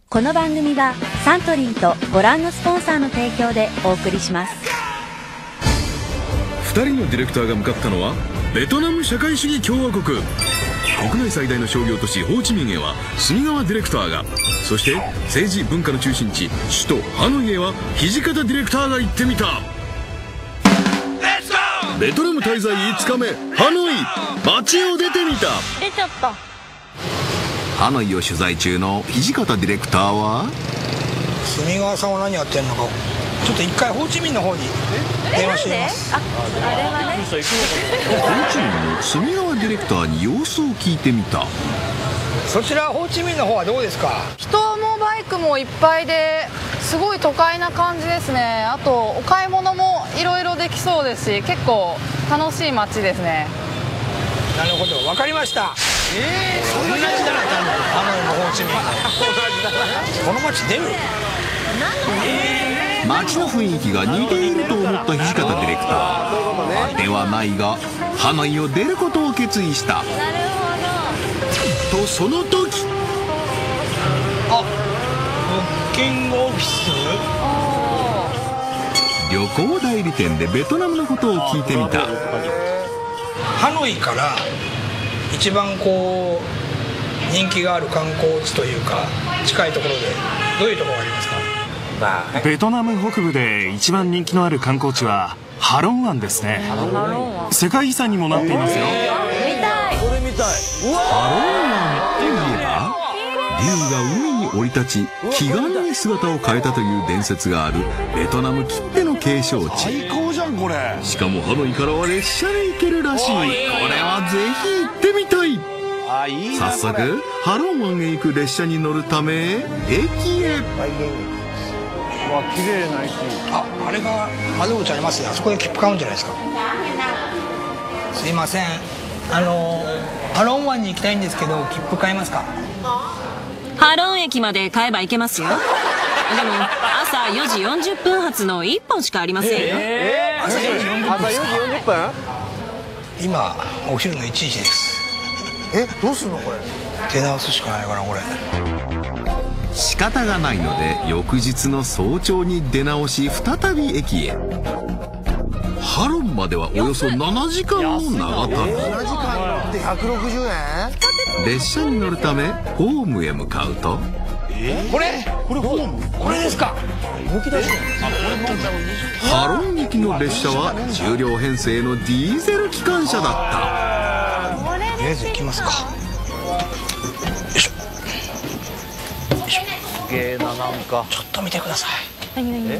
この番組はサントリーとご覧のスポンサーの提供でお送りします。 2人のディレクターが向かったのはベトナム社会主義共和国。国内最大の商業都市ホーチミンへは住川ディレクターが、そして政治文化の中心地首都ハノイへは土方ディレクターが行ってみた。ベトナム滞在5日目、ハノイ街を出てみた。 出ちゃった。 ハノイを取材中の土方ディレクターは、 住川さんは何やってんのか、ちょっと一回ホーチミンの方に電話してみます。 ホーチミンの住川ディレクターに様子を聞いてみた。 そちらホーチミンの方はどうですか？ 人もバイクもいっぱいですごい都会な感じですね。あとお買い物もいろいろできそうですし、結構楽しい街ですね。 なるほど、わかりました。そんな感じじゃないか、ハノイもホーチミンも。この街出る？ 街の雰囲気が似ていると思った土方ディレクターではないが、ハノイを出ることを決意した。とその時、 あ、ブッキングオフィス。 旅行代理店でベトナムのことを聞いてみた。 ハノイから一番こう人気がある観光地というか近いところでどういうところがありますか？ ベトナム北部で一番人気のある観光地はハロン湾ですね。世界遺産にもなっていますよ。 ハロン湾といえば、竜が海に降り立ち奇岩に姿を変えたという伝説があるベトナムきっての景勝地。 最高じゃんこれ。 しかもハノイからは列車で行けるらしい。これはぜひ行ってみたい。早速ハロン湾へ行く列車に乗るため駅へ。 綺麗な駅。 あれが窓口ありますね。あそこで切符買うんじゃないですか？すいません、ハロン湾に行きたいんですけど切符買えますか？ ハロン駅まで買えば行けますよ。でも朝4時40分発の1本しかありませんよ。 朝4時40分朝4時40分？ 今お昼の1時です。 どうすんのこれ？ 出直すしかないかなこれ。 仕方がないので翌日の早朝に出直し再び駅へ。ハロンまではおよそ7時間の長旅。 7時間で160円？ 列車に乗るためホームへ向かうと、 これホーム？これですか？動き出してる。 ハロン行きの列車は10両編成のディーゼル機関車だった。 とりあえず行きますか。よいしょ。 すげえな、なんかちょっと見てください。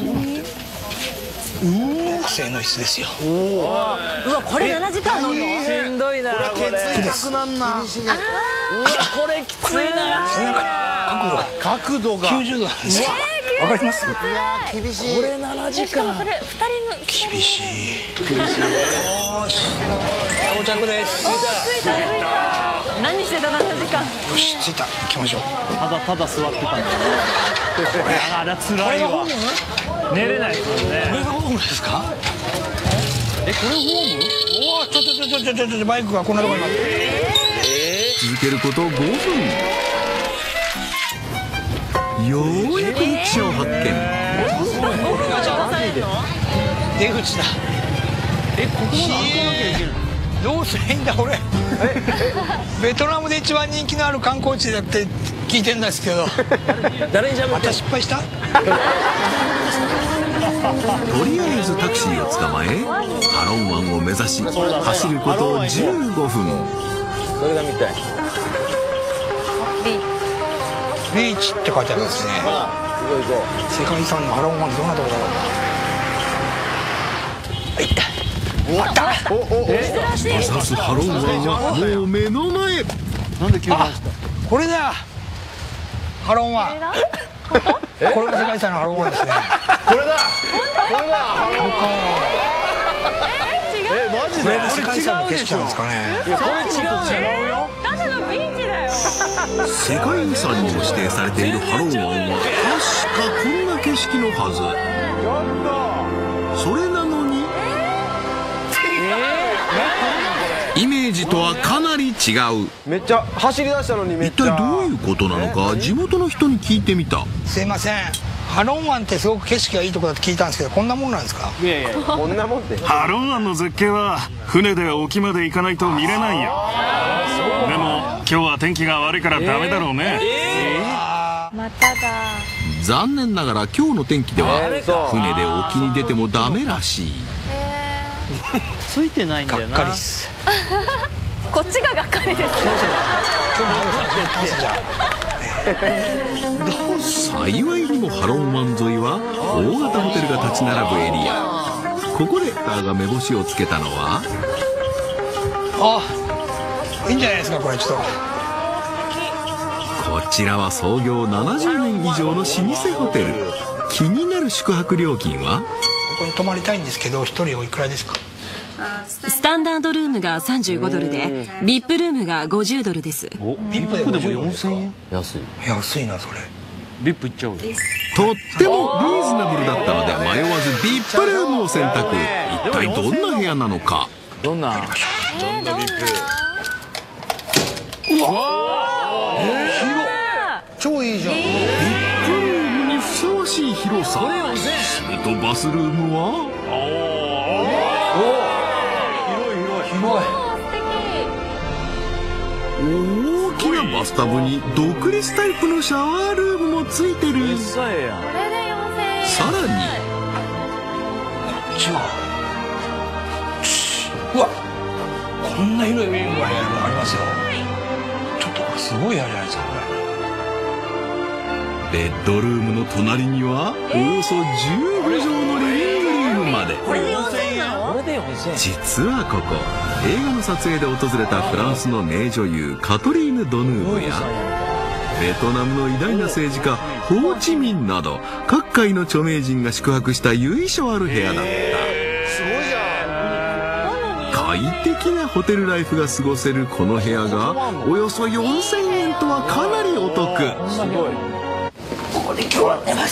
学生の椅子ですよ。 うわ、これ7時間乗るの？ しんどいなこれ。痛くなんな。これきついな。角度が 90度なんですよ。わかります？ いや厳しい。これ7時間。 それ2人の厳しい。よし、到着です。 何してた7時間？ よし、着いた。行きましょう。 ただ座ってたんだ。あら辛いわ。寝れないですもんね。 これがホームですか？これホーム？おお、ちょバイクがこんなところになってる。 続けること5分。ようやく駅舎を発見。 出口だ。ここまで歩かなきゃいけない。どうすりゃいいんだ俺。ベトナムで一番人気のある観光地だって聞いてんですけど。誰にまた失敗した？ とりあえずタクシーを捕まえハロン湾を目指し走ること15分。 それが見たい。 ビーチって書いてあるんですね。世界遺産のハロン湾ってどんなところだろう。はい。終わった。 目指すハロン湾はもう目の前。 なんで急に？ これだ。ハロン湾。これが世界遺産のハロン湾ですね。 これだ。マジで？ これが世界遺産の景色なんですかね。 いやこれ違うよ。 ただのビーチだよ。 世界遺産にも指定されているハロン湾は確かこんな景色のはず。それなのにイメメージとはかなり違う。 めっちゃ走り出したのにめっ一ちゃ。 体どういうことなのか地元の人に聞いてみた。 すいません、ハロン湾ってすごく景色がいいところだと聞いたんですけど、こんなもんなんですか？ いやいやこんなもんで。 ハロン湾の絶景は船で沖まで行かないと見れないよ。でも今日は天気が悪いからダメだろうね。 まただ。 残念ながら今日の天気では船で沖に出てもダメらしい。 ついてないんだよな。 がっかりっす。 こっちががっかりです。 幸いにもハロン湾沿いは大型ホテルが立ち並ぶエリア。ここでターが目星をつけたのは、 あ、いいんじゃないですかこれ。ちょっとこちらは創業70年以上の老舗ホテル。気になる宿泊料金は？ ここに泊まりたいんですけど、一人おいくらですか？ スタンダードルームが35ドルで、ビップルームが50ドルです。 ビップでも 4000円。安い。 安いなそれ。 ビップ行っちゃう。 とってもリーズナブルだったので迷わずビップルームを選択。一体どんな部屋なのか。 どんな？ 超いいじゃん。 ビップルームにふさわしい広さ。するとバスルームは大きなバスタブに独立タイプのシャワールームもついてる。さらにうわ、こんな広いリビングがありますよ。ちょっとすごい部屋じゃないですかこれ。 ベッドルームの隣にはおよそ15畳のリビングルームまで。実はここ映画の撮影で訪れたフランスの名女優カトリーヌ・ドヌーブやベトナムの偉大な政治家ホーチミンなど各界の著名人が宿泊した由緒ある部屋だった。快適なホテルライフが過ごせるこの部屋がおよそ4000円とはかなりお得。 ここで今日は寝ます。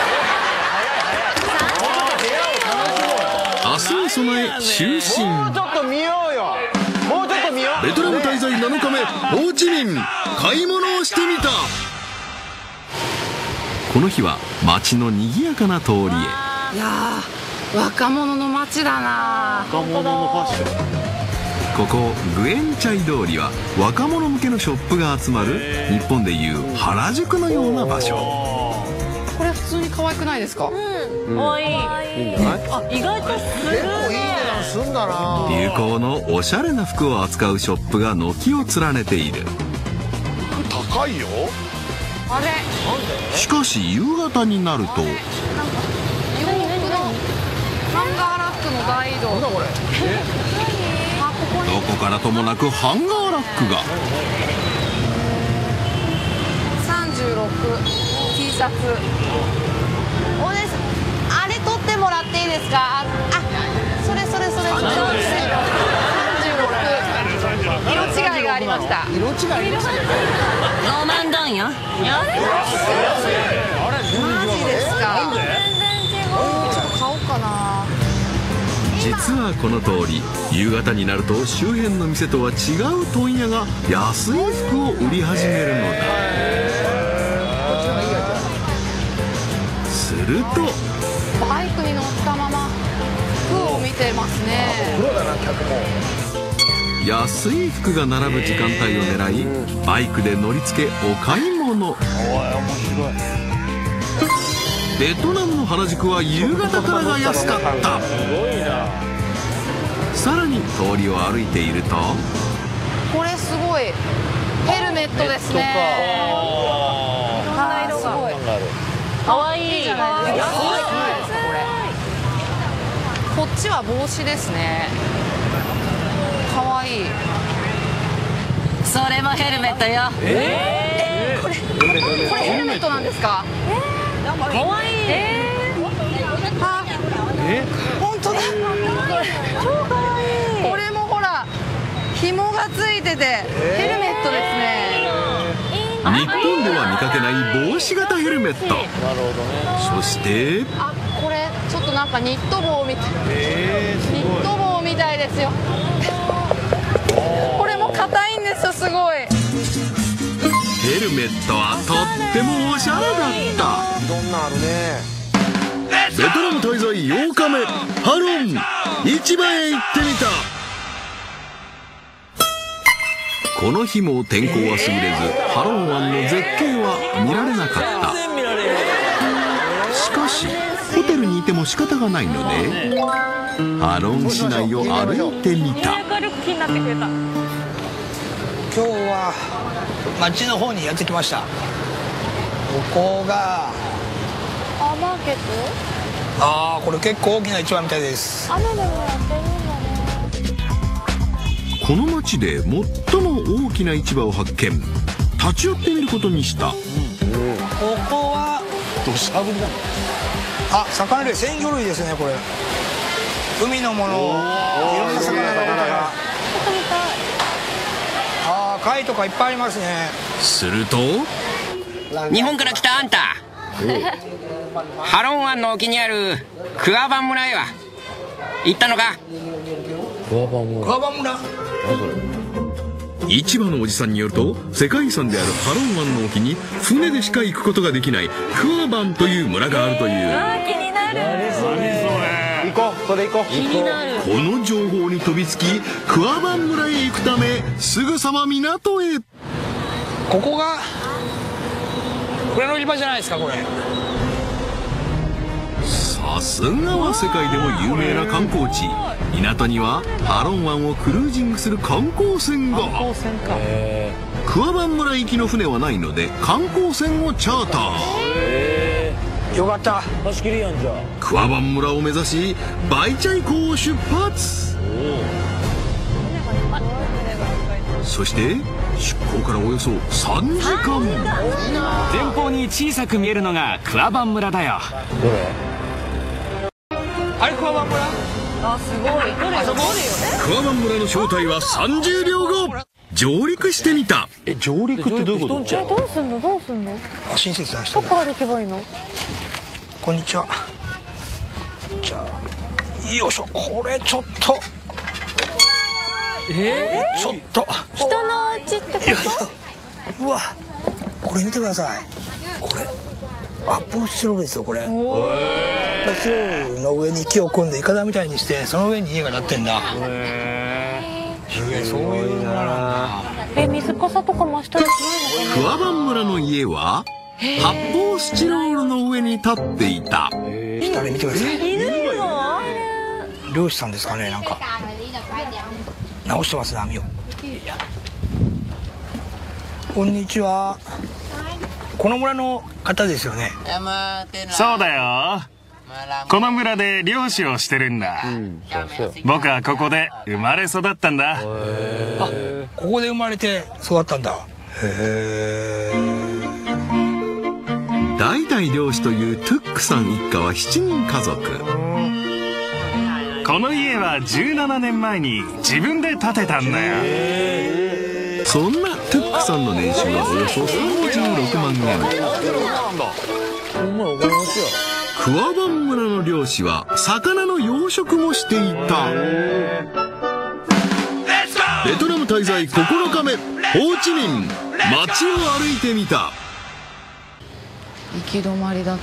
明日に備え就寝。 もうちょっと見ようよ。もうちょっと見よう。 ベトナム滞在7日目、ホーチミン買い物をしてみた。この日は街の賑やかな通りへ。 いやー、若者の街だな。 若者のファッション。 ここグエンチャイ通りは若者向けのショップが集まる日本でいう原宿のような場所。 これ普通に可愛くないですか？ 可愛い。 いいんじゃない？ あ、意外とする。 結構いい値段すんだな。 流行のおしゃれな服を扱うショップが軒を連ねている。 高いよ。 あれ？ しかし夕方になると洋服のハンガーラックの大移動。 なんだこれ？ あ、ここにどこからともなくハンガーラックが。 36T シャツ。お姉さん、あれ取ってもらっていいですか？あ、それ36。色違いがありました。 色違いですね。 5万ドンよ。 マジですか？ちょっと買おうかな。 実はこの通り夕方になると周辺の店とは違う問屋が安い服を売り始めるのだ。するとバイクに乗ったまま服を見てますね。 プロだな客も。 安い服が並ぶ時間帯を狙いバイクで乗り付けお買い物。ベトナムの原宿は夕方からが安かった。さらに通りを歩いているとこれすごいヘルメットですね。いろんな色がかわいい。 じゃないですか。こっちは帽子ですね。かわいい。 それもヘルメットよ。 これヘルメットなんですか？ かわいい。 あ、本当だ。超かわいい。これもほら紐がついててヘルメットですね。 日本では見かけない帽子型ヘルメット。そしてあ、これちょっとなんかニット帽みたい。ニット帽みたいですよ。 硬いんですよ、すごい。 ヘルメットはとってもおしゃれだった。 どんなあるね。 ベトナム滞在8日目、ハロン市場へ行ってみた。 この日も天候は優れず、ハロン湾の絶景は見られなかった。しかしホテルにいても仕方がないのでハロン市内を歩いてみた。 今日は町の方にやってきました。ここがマーケット？ これ結構大きな市場みたいです。 雨でもやってるんだね。 この町で最も大きな市場を発見。立ち寄ってみることにした。 ここは土砂降りだね。 魚類、鮮魚類ですね。これ海のもの、いろんな魚が。貝とかいっぱいありますね。 すると日本から来たあんた、ハロン湾の沖にあるクワバン村へは行ったのか？ クワバン村。 市場のおじさんによると、世界遺産であるハロン湾の沖に船でしか行くことができないクワバンという村があるという。 気になる。 行こう、それ行こう。 気になる。 この情報に飛びつきクワバン村へ行くためすぐさま港へ。 ここが船乗り場じゃないですか、これ。 さすがは世界でも有名な観光地。港にはハロン湾をクルージングする観光船が。クワバン村行きの船はないので観光船をチャーター。 よかった。 貸し切りやんじゃ。 クワバン村を目指しバイチャイ港を出発。そして出港からおよそ3時間。 前方に小さく見えるのがクワバン村だよ。 あれクワバン村？ すごい。 クワバン村の正体は30秒後。上陸してみた。 上陸ってどういうこと？ どうすんの？ 親切な人どこから行けばいいの？ こんにちは。じゃあよいしょ。これちょっとちょっと人のお家ってこと？ うわ、これ見てください。これ発泡スチロールですよ。これ発泡スチロールの上に木を組んでイカダみたいにして、その上に家が建ってんだ。そういうのなんだ。 水かさとか増したりしないのかな？ クワバン村の家は発泡スチロールの上に立っていた。 下で見てください。漁師さんですかね。なんか直してますね、網を。こんにちは。この村の方ですよね。 そうだよ。この村で漁師をしてるんだ。僕はここで生まれ育ったんだ。 ここで生まれて育ったんだ。 代々漁師というトゥックさん一家は7人家族。 この家は17年前に自分で建てたんだよ。 そんなトゥックさんの年収はおよそ36万円。クワバン村の漁師は魚の養殖もしていた。ベトナム滞在9日目、ホーチミン。街を歩いてみた。 行き止まりだった。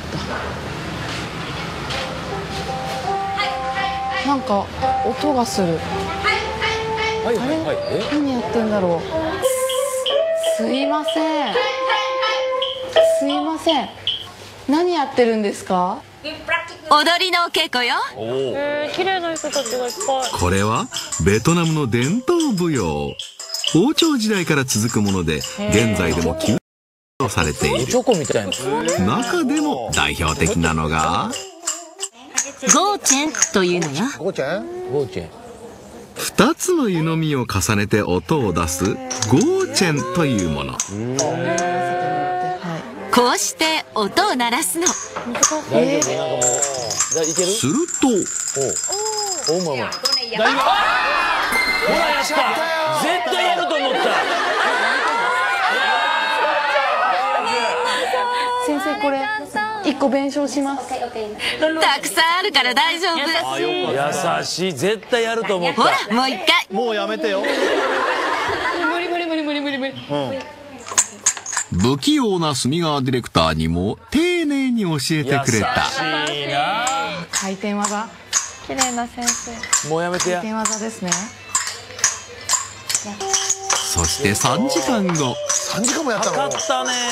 なんか音がする。あれ、何やってんだろう。すいません。すいません。何やってるんですか？ 踊りの稽古よ。 綺麗な人たちがいっぱい。 これはベトナムの伝統舞踊。王朝時代から続くもので現在でも急とされている。中でも代表的なのがゴーチェンというのよ。 2つの湯飲みを重ねて音を出すゴーチェンというもの。 こうして音を鳴らすの。 するとほらやった。絶対やると思った。 先生、これ1個弁償します。 たくさんあるから大丈夫。 優しい。絶対やると思った。 ほら、もう一回。 もうやめてよ。 無不器用な隅川ディレクターにも丁寧に教えてくれた。 優しいな。 回転技。 綺麗な先生。 もうやめてや。 回転技ですね。 そして3時間後。 3時間もやったの。 かかったね。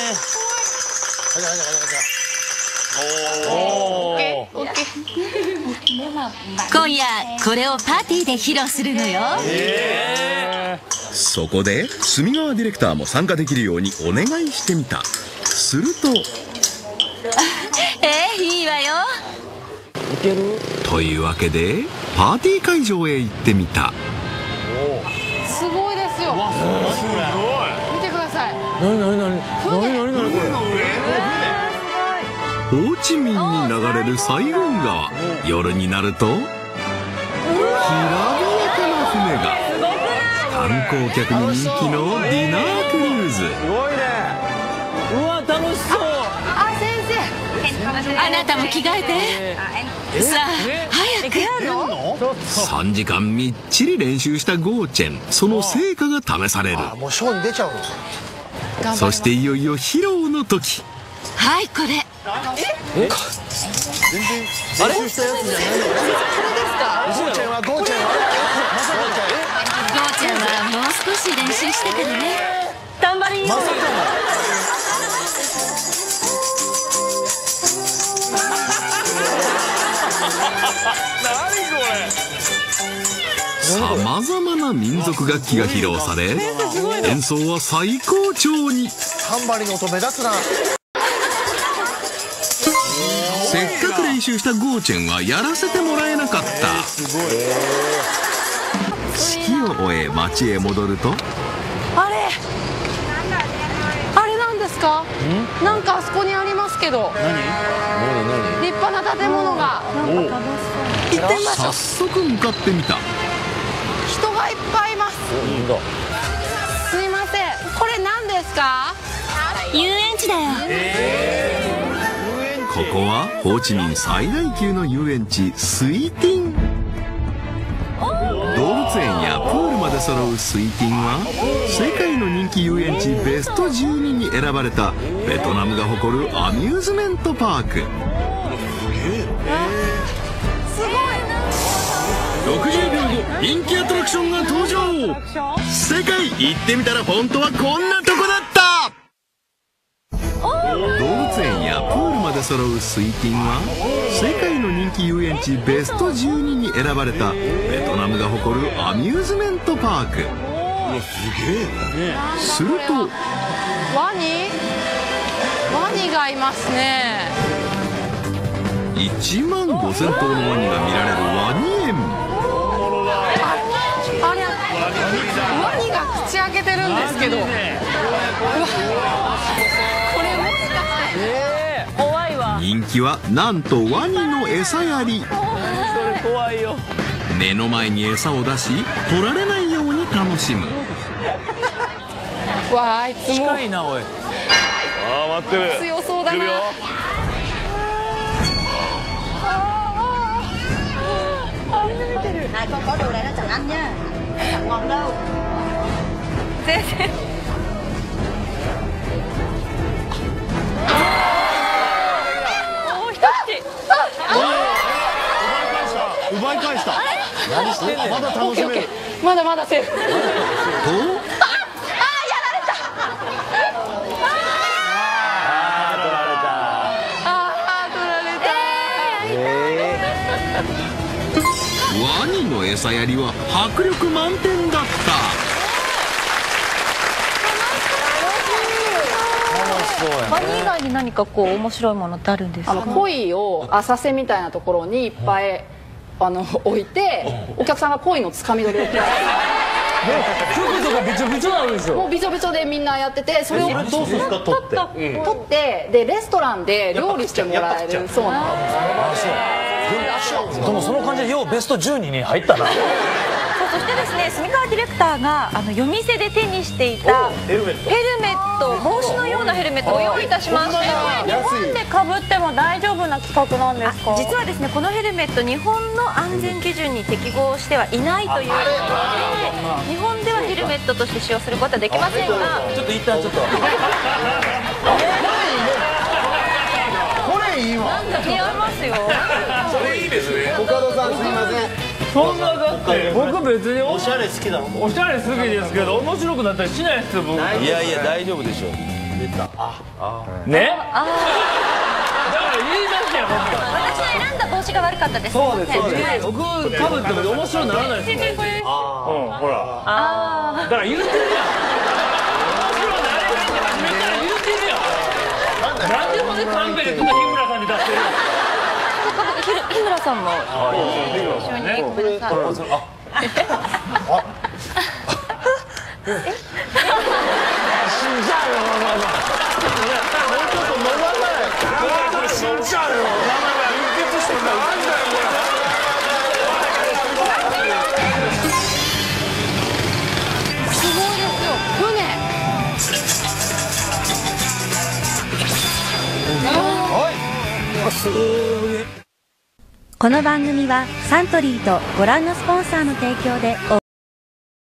今夜これをパーティーで披露するのよ。 そこで隅川ディレクターも参加できるようにお願いしてみた。するといいわよ。 いける？ というわけでパーティー会場へ行ってみた。 すごいですよ。見てください。 何これ。ホーチミンに流れるサイゴン川。夜になるときらびやかな船が。観光客に人気のディナークルーズ。 すごいね。うわ楽しそう。 あ、先生。 あなたも着替えて。さあ早く。 3時間みっちり練習したゴーチェン。その成果が試される。 もうショーに出ちゃうの。 そしていよいよ披露の時。 はいこれ。 全然練習したやつじゃないの。ゴーちゃんはゴーちゃんはゴーちゃんはもう少し練習してからね。 頑張りよ。 さまざまな民族楽器が披露され、演奏は最高潮に。 タンバリンの音目立つな。 せっかく練習したゴーチェンはやらせてもらえなかった。式を終え町へ戻ると、 あれなんですか？なんかあそこにありますけど。立派な建物が。行ってみましょ早う。 速向かってみた。 人がいっぱいいます。すいません。これ何ですか？ 遊園地だよ。 ここはホーチミン最大級の遊園地スイティン。動物園やプールまで揃うスイティンは世界の人気遊園地ベスト12に選ばれたベトナムが誇るアミューズメントパーク。60秒後人気アトラクションが登場。世界行ってみたら本当はこんなとこだった。動物園やプールまで揃うスイティンは世界の人気遊園地ベスト12に選ばれたベトナムが誇るアミューズメントパーク。するとワニがいますね。 1万5000頭のワニが見られるワニ園。 あれワニが口開けてるんですけど。 人気はなんとワニの餌やり。 怖いよ。 目の前に餌を出し取られないように楽しむ。 わあ、あいつも近いなおい。 待ってる。 強そうだな。 Này con có đồ này nó chẳng ăn nha. Chẳng ngon đâu. Ủa, 奪い返した。何してんねん。まだ楽しめる。 まだまだセーフ。 とやられた。 ワニの餌やりは迫力満点だった。 ワニ以外に何かこう面白いものってあるんですか？ 鯉を浅瀬みたいなところにいっぱい置いて、お客さんが鯉のつかみ取りをくれる。 服とかびちょびちょなんですよ。 もうびちょびちょでみんなやってて、それをどうするんですか？取ってでレストランで料理してもらえるそうなんです。 でもその感じでようベスト12に入ったな。 そしてですね、住川ディレクターが夜店で手にしていたヘルメット、帽子のようなヘルメットを用意いたしました。日本でかぶっても大丈夫な企画なんですか？実はですね、このヘルメット日本の安全基準に適合してはいないということで、日本ではヘルメメットとして使用することはできませんが、 ちょっと一旦ちょっとこれいいわ。 似合いますよ。 それいいですね。 コカドさんすいません。 そんなだって僕別におしゃれ好きだもん。 おしゃれ好きですけど面白くなったりしないですよ僕。 いやいや大丈夫でしょ。出た。 ね。だから言いましたよ僕が。 私の選んだ帽子が悪かったです。 そうですそうです。僕かぶっても面白くならないですもん。ほら。だから言ってるやん。面白くなれへんって初めから言ってるやん。なんでそれカンペレットと日村さんに出してるの。 日村さんも一緒にごめんなさい。 死んじゃうよママ。もうちょっと飲まない。これ死んじゃうよ。ママが鬱血してるからなんだよこれ。 すごいですよ。 この番組はサントリーとご覧のスポンサーの提供でお